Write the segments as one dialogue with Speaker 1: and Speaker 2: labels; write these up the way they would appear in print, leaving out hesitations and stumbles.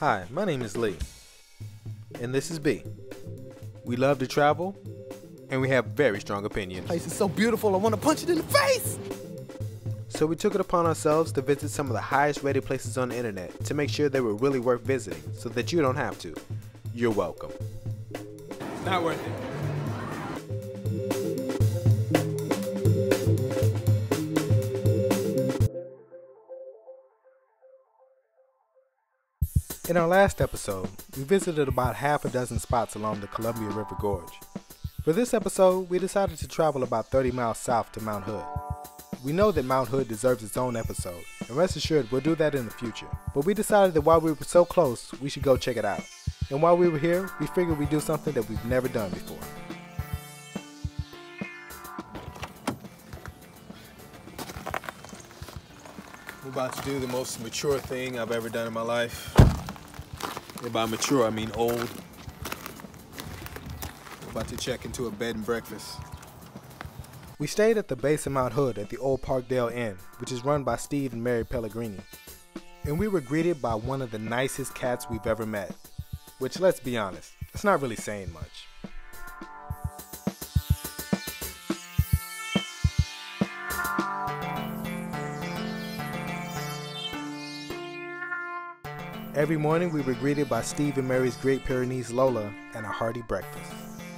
Speaker 1: Hi, my name is Lee, and this is B. We love to travel, and we have very strong opinions.
Speaker 2: This place is so beautiful, I want to punch it in the face!
Speaker 1: So we took it upon ourselves to visit some of the highest rated places on the internet to make sure they were really worth visiting, so that you don't have to. You're welcome.
Speaker 2: It's not worth it.
Speaker 1: In our last episode, we visited about half a dozen spots along the Columbia River Gorge. For this episode, we decided to travel about 30 miles south to Mount Hood. We know that Mount Hood deserves its own episode, and rest assured we'll do that in the future. But we decided that while we were so close, we should go check it out. And while we were here, we figured we'd do something that we've never done before.
Speaker 2: We're about to do the most mature thing I've ever done in my life. And by mature, I mean old. We're about to check into a bed and breakfast.
Speaker 1: We stayed at the base of Mount Hood at the Old Parkdale Inn, which is run by Steve and Mary Pellegrini. And we were greeted by one of the nicest cats we've ever met. Which, let's be honest, that's not really saying much. Every morning we were greeted by Steve and Mary's Great Pyrenees Lola and a hearty breakfast.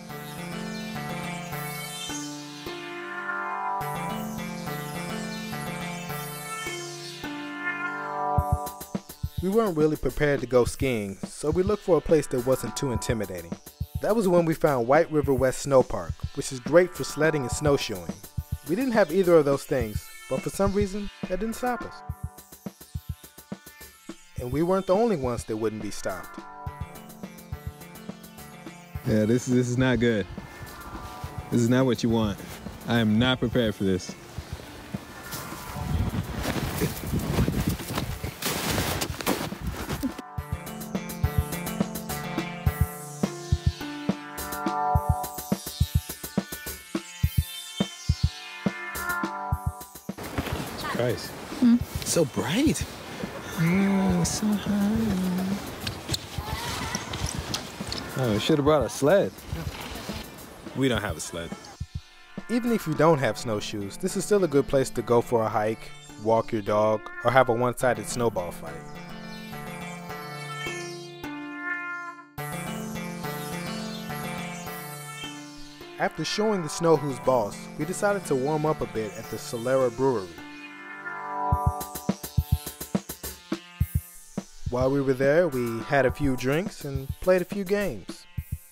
Speaker 1: We weren't really prepared to go skiing, so we looked for a place that wasn't too intimidating. That was when we found White River West Sno-Park, which is great for sledding and snowshoeing. We didn't have either of those things, but for some reason, that didn't stop us. And we weren't the only ones that wouldn't be stopped.
Speaker 2: Yeah, this is not good. This is not what you want. I am not prepared for this. Christ. So bright. So high. Oh, should have brought a sled. We don't have a sled.
Speaker 1: Even if you don't have snowshoes, this is still a good place to go for a hike, walk your dog, or have a one-sided snowball fight. After showing the snow who's boss, we decided to warm up a bit at the Solera Brewery. While we were there, we had a few drinks and played a few games.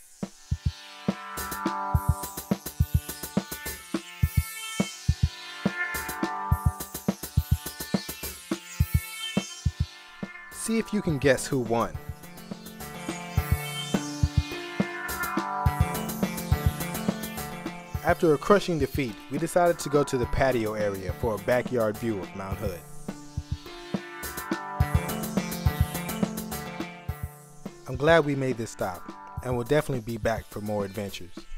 Speaker 1: See if you can guess who won. After a crushing defeat, we decided to go to the patio area for a backyard view of Mount Hood. I'm glad we made this stop, and we'll definitely be back for more adventures.